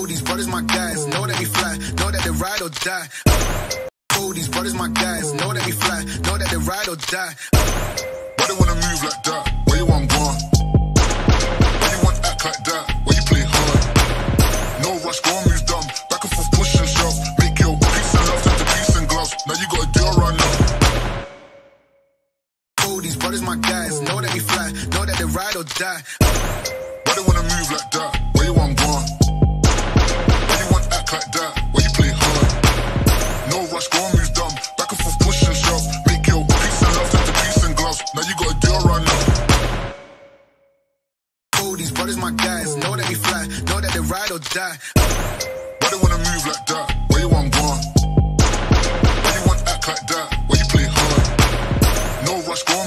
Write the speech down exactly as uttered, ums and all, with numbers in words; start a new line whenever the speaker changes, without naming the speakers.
Oh, these brothers my guys, know that they fly, know that they ride or die. Oh, these brothers my guys, know that they fly, know that they ride or die.
Why they wanna move like that? Where you want gone? Why you want act like that? Why you play hard? No rush, go and move dumb. Back and forth, push and shove. Make your peace and love turn to peace and gloves. Now you gotta deal right now.
Oh, these brothers my guys, know that they fly, know that they ride or die.
Why they wanna move like that? Where you want gone? Why you want act like that? Why you play hard? No rush, go and move dumb. Back and forth, push and shove. Make your peace and love turn to peace and gloves. Now you gotta deal right now.
Oh, these brothers my guys, know that they fly, know that they ride or die.
Why they wanna move like that? Where you want gone? Why you want act like that? Why you play hard? No rush, go